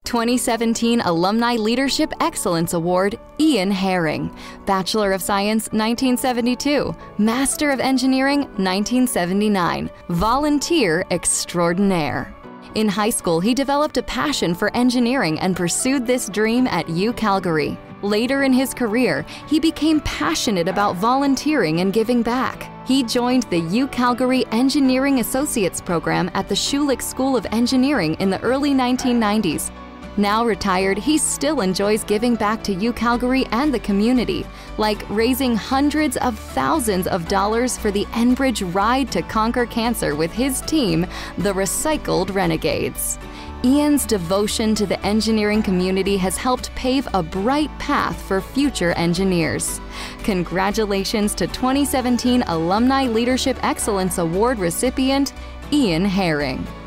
2017 Alumni Leadership Excellence Award, Ian Herring. Bachelor of Science, 1972. Master of Engineering, 1979. Volunteer extraordinaire. In high school, he developed a passion for engineering and pursued this dream at UCalgary. Later in his career, he became passionate about volunteering and giving back. He joined the UCalgary Engineering Associates program at the Schulich School of Engineering in the early 1990s. Now retired, he still enjoys giving back to UCalgary and the community, like raising hundreds of thousands of dollars for the Enbridge Ride to Conquer Cancer with his team, the Recycled Renegades. Ian's devotion to the engineering community has helped pave a bright path for future engineers. Congratulations to 2017 Alumni Leadership Excellence Award recipient, Ian Herring.